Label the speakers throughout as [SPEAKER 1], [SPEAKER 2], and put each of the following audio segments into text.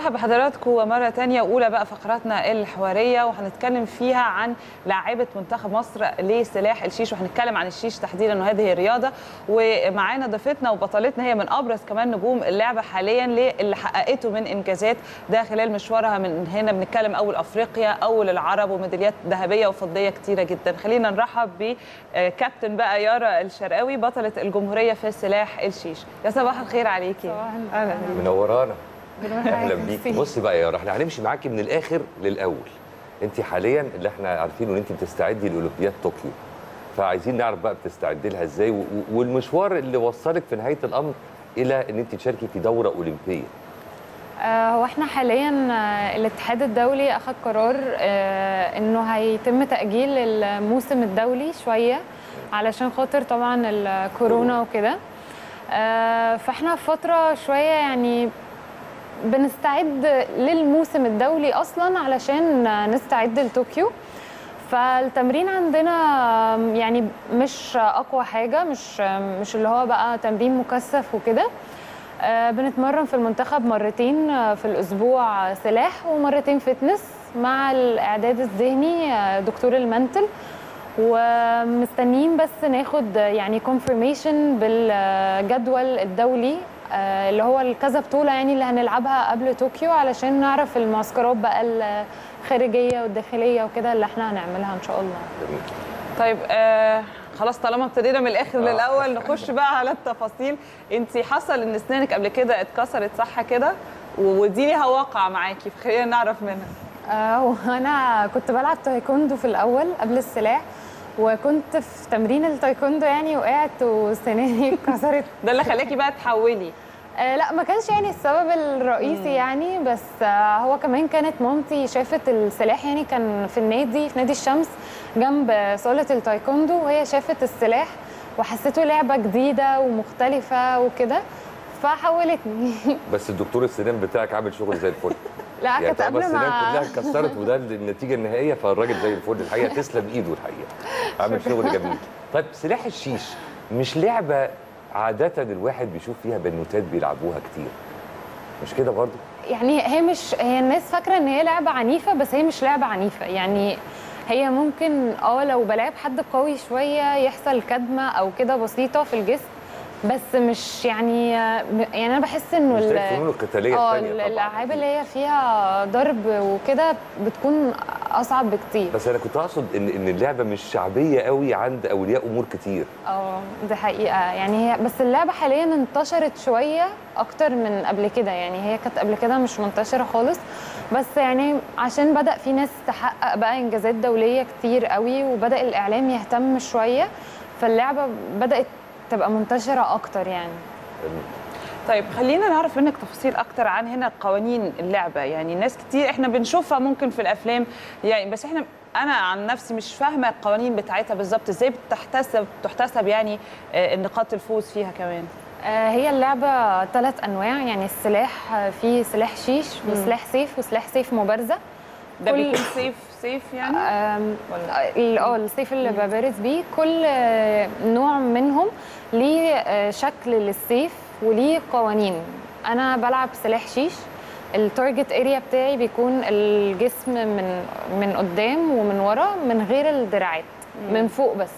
[SPEAKER 1] برحب بحضراتكم مرة تانية وأولى بقى فقراتنا الحوارية، وهنتكلم فيها عن لاعبة منتخب مصر لسلاح الشيش، وهنتكلم عن الشيش تحديدا وهذه الرياضة. ومعانا ضيفتنا وبطلتنا هي من أبرز كمان نجوم اللعبة حاليا اللي حققته من إنجازات ده خلال مشوارها. من هنا بنتكلم أول أفريقيا، أول العرب، وميداليات ذهبية وفضية كتيرة جدا. خلينا نرحب بكابتن بقى يارا الشرقاوي بطلة الجمهورية في سلاح الشيش. يا صباح الخير عليكي.
[SPEAKER 2] صباح
[SPEAKER 1] الخير.
[SPEAKER 3] منورانا. اهلا بيكي. بصي بقى يا يارا، احنا هنمشي معاكي من الاخر للاول. انت حاليا اللي احنا عارفينه ان انت بتستعدي لاولمبياد طوكيو، فعايزين نعرف بقى بتستعدي لها ازاي والمشوار اللي وصلك في نهايه الامر الى ان انت تشاركي في دوره اولمبيه.
[SPEAKER 2] هو احنا حاليا الاتحاد الدولي اخذ قرار انه هيتم تاجيل الموسم الدولي شويه علشان خاطر طبعا الكورونا وكده. فاحنا في فتره شويه يعني بنستعد للموسم الدولي اصلا علشان نستعد لطوكيو. فالتمرين عندنا يعني مش اقوى حاجه، مش اللي هو بقى تمرين مكثف وكده. بنتمرن في المنتخب مرتين في الاسبوع سلاح ومرتين فتنس مع الاعداد الذهني دكتور المنتل، ومستنيين بس ناخد يعني كونفirmation بالجدول الدولي اللي هو الكذا بطوله يعني اللي هنلعبها قبل طوكيو علشان نعرف المعسكرات بقى الخارجيه والداخليه وكده اللي احنا هنعملها ان شاء الله.
[SPEAKER 1] طيب خلاص طالما ابتدينا من الاخر للاول نخش بقى على التفاصيل. انت حصل ان اسنانك قبل كده اتكسرت صح كده؟ ودي ليها واقع معاكي، فخلينا نعرف منها.
[SPEAKER 2] وانا كنت بلعب تايكوندو في الاول قبل السلاح، وكنت في تمرين التايكوندو يعني وقعت وسناني اتكسرت.
[SPEAKER 1] ده اللي خلاكي بقى تحولي؟
[SPEAKER 2] لا ما كانش يعني السبب الرئيسي يعني، بس هو كمان كانت مامتي شافت السلاح يعني كان في النادي في نادي الشمس جنب صالة التايكوندو، وهي شافت السلاح وحسيته لعبة جديدة ومختلفة وكده فحولتني.
[SPEAKER 3] بس الدكتور السنان بتاعك عامل شغل زي الفل.
[SPEAKER 2] لا يعني كانت قبل ما
[SPEAKER 3] السنان كلها اتكسرت وده النتيجة النهائية، فالراجل زي الفل الحقيقة، تسلم ايده الحقيقة، عامل شغل جميل. طيب سلاح الشيش مش لعبة عادة الواحد بيشوف فيها بنوتات بيلعبوها كتير، مش كده برضه؟
[SPEAKER 2] يعني هي الناس فاكرة ان هي لعبة عنيفة، بس هي مش لعبة عنيفة. يعني هي ممكن لو بلاعب حد قوي شوية يحصل كدمة او كده بسيطة في الجسم، بس مش يعني انا بحس انه
[SPEAKER 3] مش زي الفنون القتاليه الثانيه.
[SPEAKER 2] الالعاب اللي هي فيها ضرب وكده بتكون اصعب بكتير.
[SPEAKER 3] بس انا كنت اقصد ان اللعبه مش شعبيه قوي عند اولياء امور كتير.
[SPEAKER 2] دي حقيقه يعني. هي بس اللعبه حاليا انتشرت شويه اكتر من قبل كده، يعني هي كانت قبل كده مش منتشره خالص، بس يعني عشان بدا في ناس تحقق بقى انجازات دوليه كتير قوي وبدا الاعلام يهتم شويه، فاللعبه بدات تبقى منتشرة أكتر يعني.
[SPEAKER 1] طيب خلينا نعرف منك تفاصيل أكتر عن هنا قوانين اللعبة. يعني ناس كتير إحنا بنشوفها ممكن في الأفلام يعني، بس أنا عن نفسي مش فاهمة القوانين بتاعتها بالظبط، إزاي تحتسب يعني النقاط الفوز فيها كمان؟
[SPEAKER 2] هي اللعبة 3 أنواع، يعني السلاح فيه سلاح شيش وسلاح سيف وسلاح سيف مبارزة.
[SPEAKER 1] ده بيكون سيف يعني؟
[SPEAKER 2] السيف اللي ببارز بيه كل نوع منهم ليه شكل للسيف وليه قوانين. انا بلعب سلاح شيش، التارجت اريا بتاعي بيكون الجسم من قدام ومن ورا من غير الدراعات، من فوق بس.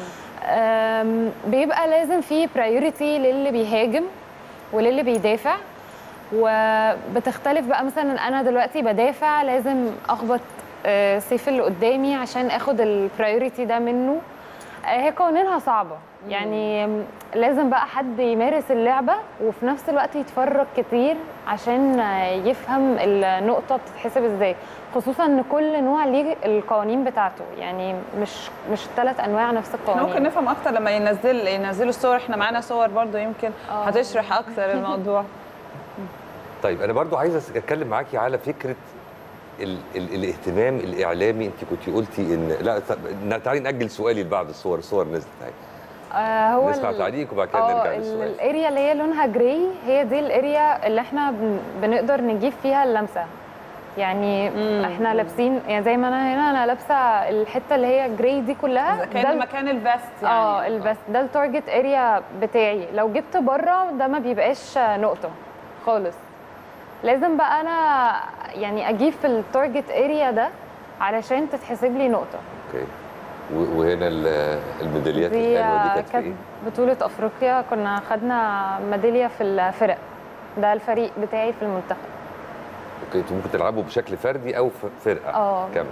[SPEAKER 2] بيبقى لازم في برايورتي للي بيهاجم وللي بيدافع، وبتختلف بقى. مثلا انا دلوقتي بدافع لازم اخبط سيف اللي قدامي عشان اخد البرايورتي ده منه. هي قوانينها صعبه يعني، لازم بقى حد يمارس اللعبه وفي نفس الوقت يتفرج كتير عشان يفهم النقطه بتتحسب ازاي، خصوصا ان كل نوع ليه القوانين بتاعته، يعني مش 3 انواع نفس القوانين.
[SPEAKER 1] ممكن نفهم اكتر لما ينزلوا الصور، احنا معانا صور برضو يمكن هتشرح اكتر الموضوع.
[SPEAKER 3] طيب انا برضو عايزه اتكلم معاكي على فكره الاهتمام الاعلامي. انت كنت قلتي ان لا تعالي ناجل سؤالي لبعد الصور نزلت اهي.
[SPEAKER 2] هو
[SPEAKER 3] نسمع تعليق وبعد كده نرجع للسؤال.
[SPEAKER 2] الاريا اللي هي لونها جراي هي دي الاريا اللي احنا بنقدر نجيب فيها اللمسه. يعني احنا لابسين يعني زي ما انا لابسه الحته اللي هي جراي دي كلها،
[SPEAKER 1] كان مكان الفيست يعني.
[SPEAKER 2] الفيست ده التارجت اريا بتاعي. لو جبت بره ده ما بيبقاش نقطه خالص. لازم بقى انا يعني اجيب في التارجت اريا ده علشان تتحسب لي نقطه.
[SPEAKER 3] اوكي. وهنا الميداليات
[SPEAKER 2] دي
[SPEAKER 3] الحلوه دي كانت في
[SPEAKER 2] كانت
[SPEAKER 3] ايه؟
[SPEAKER 2] بطوله افريقيا، كنا خدنا ميداليه في الفرق، ده الفريق بتاعي في المنتخب.
[SPEAKER 3] اوكي، انتوا ممكن تلعبوا بشكل فردي او فرقه كامله.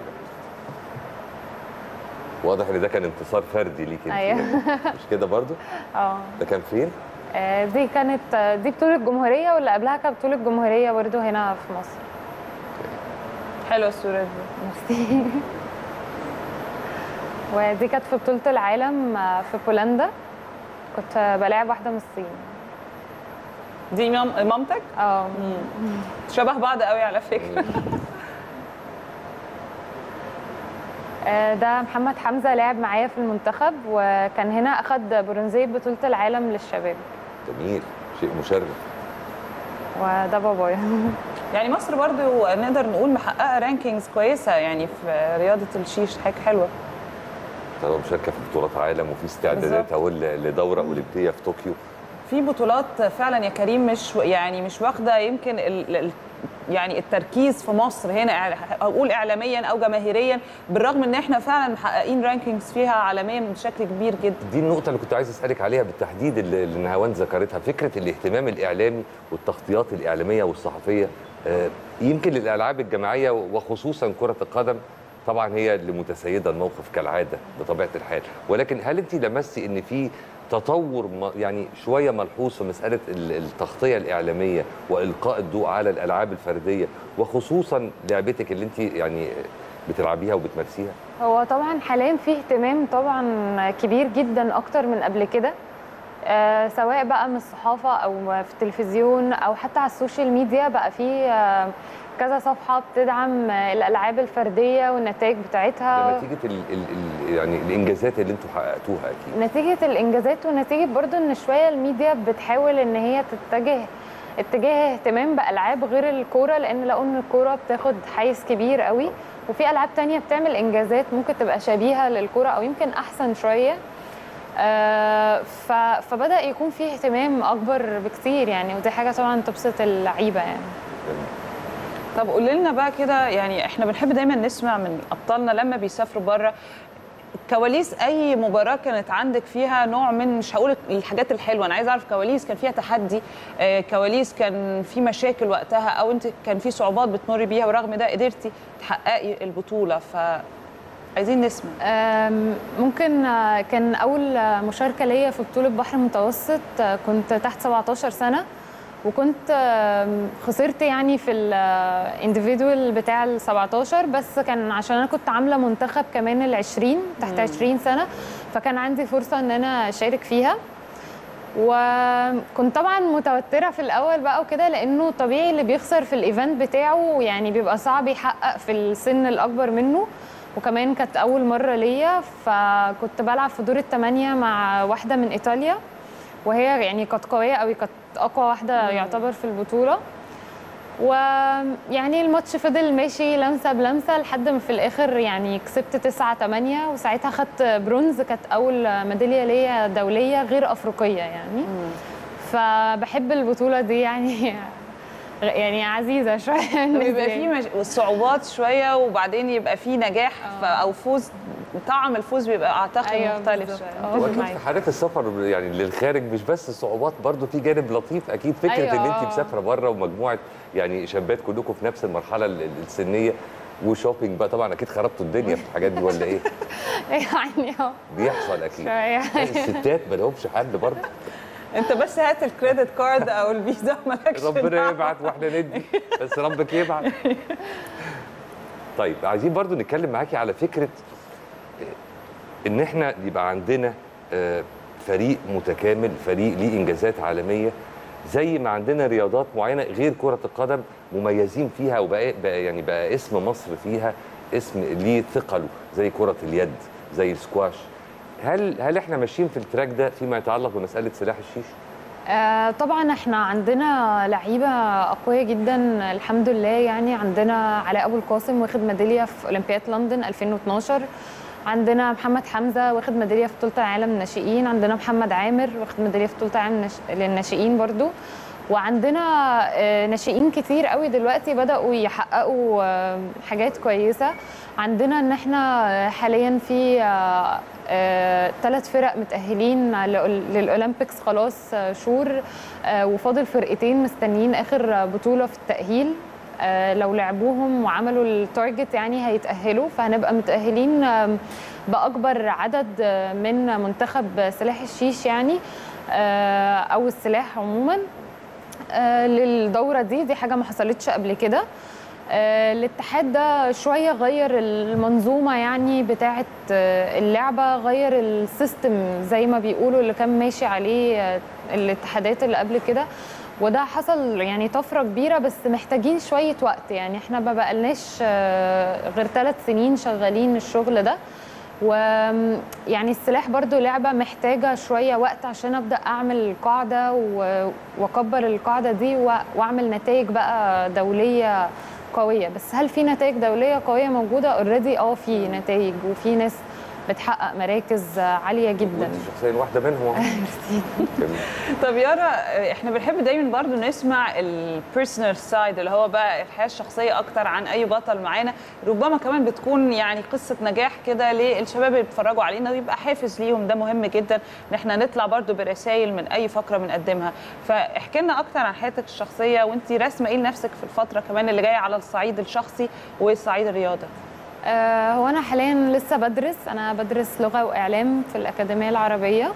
[SPEAKER 3] واضح ان ده كان انتصار فردي ليك انت.
[SPEAKER 2] ايوه.
[SPEAKER 3] مش كده برضو؟
[SPEAKER 2] ده
[SPEAKER 3] كان فين؟
[SPEAKER 2] دي كانت بطوله جمهوريه، واللي قبلها كانت بطوله جمهوريه برضو هنا في مصر.
[SPEAKER 1] حلوه الصوره دي.
[SPEAKER 2] ميرسي. ودي كانت في بطوله العالم في بولندا، كنت بلاعب واحده من الصين.
[SPEAKER 1] دي مامتك؟ شبه بعض قوي على فكره.
[SPEAKER 2] ده محمد حمزه لعب معايا في المنتخب، وكان هنا اخد برونزيه بطوله العالم للشباب.
[SPEAKER 3] جميل، شيء مشرف.
[SPEAKER 2] وده بابايا.
[SPEAKER 1] يعني مصر برضو نقدر نقول محققه رانكينجز كويسه يعني في رياضه الشيش، حاجه حلوه.
[SPEAKER 3] طبعا مشاركه في بطولات عالم وفي استعدادات اهو لدوره اولمبيه في طوكيو.
[SPEAKER 1] في بطولات فعلا يا كريم مش واخده يمكن يعني التركيز في مصر هنا، اقول اعلاميا او جماهيريا، بالرغم ان احنا فعلا محققين رانكينجز فيها عالميا بشكل كبير جدا.
[SPEAKER 3] دي النقطه اللي كنت عايز اسالك عليها بالتحديد، اللي نهاوند ذكرتها، فكره الاهتمام الاعلامي والتغطيات الاعلاميه والصحفيه يمكن للالعاب الجماعيه وخصوصا كره القدم. طبعا هي اللي متسيده الموقف كالعاده بطبيعه الحال، ولكن هل انت لمستي ان في تطور يعني شويه ملحوظ في مساله التغطيه الاعلاميه والقاء الضوء على الالعاب الفرديه وخصوصا لعبتك اللي انت يعني بتلعبيها وبتمارسيها؟
[SPEAKER 2] هو طبعا حاليا في اهتمام طبعا كبير جدا اكتر من قبل كده، سواء بقى من الصحافه او في التلفزيون او حتى على السوشيال ميديا، بقى في كذا صفحه بتدعم الالعاب الفرديه والنتائج بتاعتها.
[SPEAKER 3] ده نتيجه يعني الانجازات اللي انتم حققتوها اكيد.
[SPEAKER 2] نتيجه الانجازات ونتيجه برضو ان شويه الميديا بتحاول ان هي تتجه اتجاه اهتمام بالعاب غير الكوره، لان لقوا ان الكوره بتاخد حيز كبير قوي، وفي العاب تانية بتعمل انجازات ممكن تبقى شبيهه للكوره او يمكن احسن شويه. فبدا يكون فيه اهتمام اكبر بكتير يعني، ودي حاجه طبعا تبسط اللعيبه يعني.
[SPEAKER 1] طب قولي لنا بقى كده، يعني احنا بنحب دايما نسمع من ابطالنا لما بيسافروا بره كواليس اي مباراه كانت عندك فيها نوع من، مش هقول الحاجات الحلوه، انا عايزه اعرف كواليس كان فيها تحدي، كواليس كان في مشاكل وقتها، او انت كان في صعوبات بتمر بيها ورغم ده قدرتي تحققي البطوله، عايزين نسمع.
[SPEAKER 2] ممكن كان اول مشاركه ليا في بطوله بحر متوسط، كنت تحت 17 سنه، وكنت خسرت يعني في الانديفيدوال بتاع ال 17، بس كان عشان انا كنت عامله منتخب كمان ال 20 تحت 20 سنه، فكان عندي فرصه ان انا اشارك فيها. وكنت طبعا متوتره في الاول بقى وكده، لانه طبيعي اللي بيخسر في الايفنت بتاعه يعني بيبقى صعب يحقق في السن الاكبر منه، وكمان كانت اول مره ليا، فكنت بلعب في دور الثمانيه مع واحده من ايطاليا، وهي يعني كانت قويه قوي، كانت اقوى واحده يعتبر في البطوله. ويعني الماتش فضل ماشي لمسه بلمسه لحد ما في الاخر يعني كسبت 9-8، وساعتها خدت برونز، كانت اول ميداليه ليا دوليه غير افريقيه يعني. فبحب البطوله دي يعني عزيزه شويه.
[SPEAKER 1] بيبقى في صعوبات شويه وبعدين يبقى في نجاح او فوز، طعم الفوز بيبقى اعتقد مختلف شويه.
[SPEAKER 3] واكيد في حالات السفر يعني للخارج مش بس الصعوبات، برضو في جانب لطيف اكيد، فكره ان انت مسافره بره ومجموعه يعني شابات كلكم في نفس المرحله السنيه وشوبينج بقى، طبعا اكيد خربتوا الدنيا في الحاجات دي ولا ايه؟
[SPEAKER 2] يعني
[SPEAKER 3] بيحصل اكيد. الستات ما لهمش حل برضه.
[SPEAKER 1] انت بس هات الكريدت كارد او الفيزا مالكش
[SPEAKER 3] ربنا يبعت واحنا ندي، بس ربك يبعت. طيب عايزين برضو نتكلم معاكي على فكره ان احنا يبقى عندنا فريق متكامل، فريق ليه انجازات عالميه، زي ما عندنا رياضات معينه غير كره القدم مميزين فيها وبقى يعني بقى اسم مصر فيها اسم ليه ثقله، زي كره اليد، زي السكواش. هل احنا ماشيين في التراك ده فيما يتعلق بمساله سلاح الشيش؟
[SPEAKER 2] طبعا احنا عندنا لعيبه اقوياء جدا الحمد لله، يعني عندنا علاء ابو القاسم واخد ميداليه في اولمبياد لندن 2012، عندنا محمد حمزه واخد ميداليه في بطوله العالم للناشئين، عندنا محمد عامر واخد ميداليه في بطوله العالم للناشئين برضو، وعندنا ناشئين كتير قوي دلوقتي بدأوا يحققوا حاجات كويسة. عندنا ان احنا حاليا في 3 فرق متأهلين للأولمبيكس خلاص شور، وفاضل فرقتين مستنيين آخر بطولة في التأهيل. لو لعبوهم وعملوا التارجت يعني هيتأهلوا، فهنبقى متأهلين بأكبر عدد من منتخب سلاح الشيش يعني أو السلاح عموما للدورة دي حاجة ما حصلتش قبل كده. الاتحاد ده شوية غير المنظومة يعني بتاعة اللعبة، غير السيستم زي ما بيقولوا اللي كان ماشي عليه الاتحادات اللي قبل كده، وده حصل يعني طفرة كبيرة، بس محتاجين شوية وقت. يعني احنا ما بقالناش غير 3 سنين شغالين الشغل ده، ويعني السلاح برضو لعبة محتاجة شوية وقت عشان أبدأ أعمل قاعدة وأكبر القاعدة دي وأعمل نتائج بقى دولية قوية. بس هل في نتائج دولية قوية موجودة اوريدي؟ في نتائج وفي ناس بتحقق مراكز عاليه جدا.
[SPEAKER 3] انت شخصيا واحده منهم.
[SPEAKER 1] طب يارا، احنا بنحب دايما برضو نسمع البيرسونال سايد اللي هو بقى الحياه الشخصيه اكتر عن اي بطل معانا، ربما كمان بتكون يعني قصه نجاح كده للشباب اللي بيتفرجوا علينا ويبقى حافز ليهم. ده مهم جدا ان احنا نطلع برضو برسائل من اي فقره بنقدمها. فاحكي لنا اكتر عن حياتك الشخصيه، وانت راسمه ايه لنفسك في الفتره كمان اللي جايه على الصعيد الشخصي والصعيد الرياضه.
[SPEAKER 2] هو أنا حاليا لسه أنا بدرس لغة وإعلام في الأكاديمية العربية.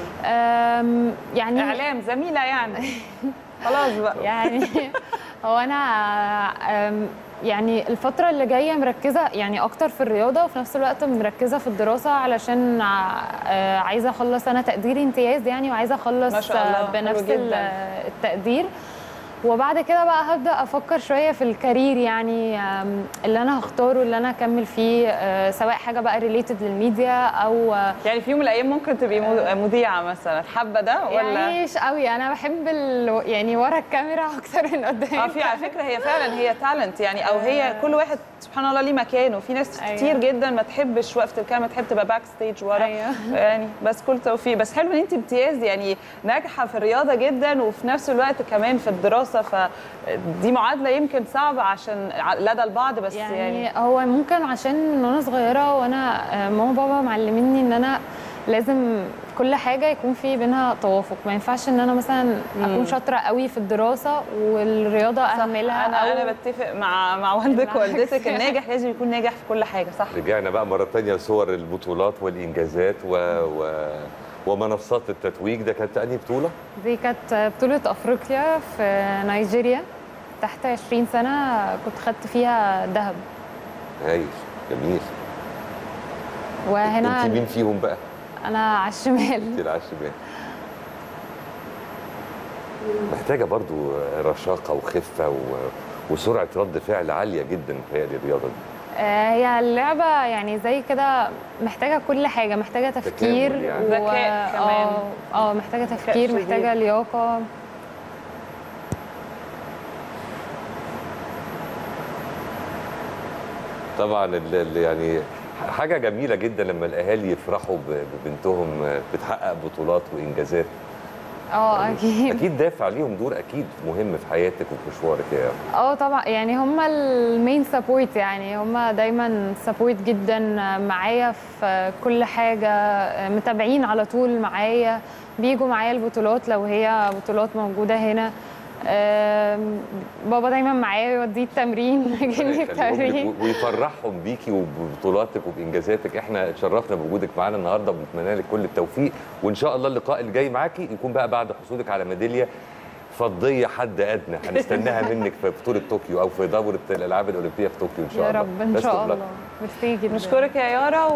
[SPEAKER 1] يعني إعلام زميلة يعني. خلاص بقى
[SPEAKER 2] يعني هو أنا يعني الفترة اللي جاية مركزة يعني أكتر في الرياضة، وفي نفس الوقت مركزة في الدراسة علشان عايزة أخلص أنا تقديري امتياز يعني، وعايزة أخلص بنفس التقدير. وبعد كده بقى هبدأ أفكر شوية في الكارير يعني اللي أنا هختاره اللي أنا أكمل فيه، سواء حاجة بقى ريليتد للميديا أو
[SPEAKER 1] يعني في يوم من الأيام ممكن تبقي مذيعة مثلا. حابة ده ولا؟
[SPEAKER 2] يعني مش قوي، أنا بحب يعني ورا الكاميرا أكتر من قدام.
[SPEAKER 1] في على فكرة هي فعلا هي تالنت يعني، أو هي كل واحد سبحان الله ليه مكانه. في ناس كتير جدا ما تحبش وقفة الكاميرا، تحب تبقى باك ستيج ورا. يعني بس كل توفيق. بس حلو إن أنت امتياز يعني، ناجحة في الرياضة جدا وفي نفس الوقت كمان في الدراسة، فدي معادله يمكن صعبه عشان لدى البعض. بس يعني
[SPEAKER 2] هو ممكن عشان وانا صغيره وانا ماما وبابا معلميني ان انا لازم كل حاجه يكون في بينها توافق. ما ينفعش ان انا مثلا اكون شاطره قوي في الدراسه والرياضه اهملها.
[SPEAKER 1] انا بتفق مع والدك ووالدتك، الناجح لازم يكون ناجح في كل حاجه. صح.
[SPEAKER 3] رجعنا بقى مره ثانيه لصور البطولات والانجازات ومنصات التتويج. ده كانت أنهي بطولة؟
[SPEAKER 2] دي كانت بطولة أفريقيا في نيجيريا تحت 20 سنة، كنت خدت فيها ذهب.
[SPEAKER 3] هايل، جميل.
[SPEAKER 2] وهنا
[SPEAKER 3] انت مين فيهم بقى؟
[SPEAKER 2] أنا على الشمال.
[SPEAKER 3] انت على الشمال. محتاجة برضو رشاقة وخفة وسرعة رد فعل عالية جدا في الرياضة دي.
[SPEAKER 2] هي اللعبة يعني زي كده محتاجة كل حاجة، محتاجة تفكير
[SPEAKER 1] يعني. ذكاء كمان.
[SPEAKER 2] محتاجة تفكير، محتاجة لياقة.
[SPEAKER 3] طبعا يعني حاجة جميلة جدا لما الأهالي يفرحوا ببنتهم بتحقق بطولات وإنجازات. اكيد دافع ليهم دور اكيد مهم في حياتك وفي مشوارك يعني.
[SPEAKER 2] طبعا يعني هم المين سبورت، يعني هم دايما سبورت جدا معايا في كل حاجه، متابعين على طول معايا، بيجوا معايا البطولات لو هي بطولات موجوده هنا. بابا دايما معايا يوديه التمرين، يجيني التمرين
[SPEAKER 3] ويفرحهم بيكي وببطولاتك وبانجازاتك. احنا اتشرفنا بوجودك معانا النهارده، وبنتمنى لك كل التوفيق، وان شاء الله اللقاء اللي جاي معاكي يكون بقى بعد حصولك على ميداليه فضيه حد ادنى هنستناها منك في بطوله طوكيو او في دوره الالعاب الاولمبيه في طوكيو ان شاء الله.
[SPEAKER 2] يا رب ان شاء الله. ميرسي جدا.
[SPEAKER 1] نشكرك يا يارا.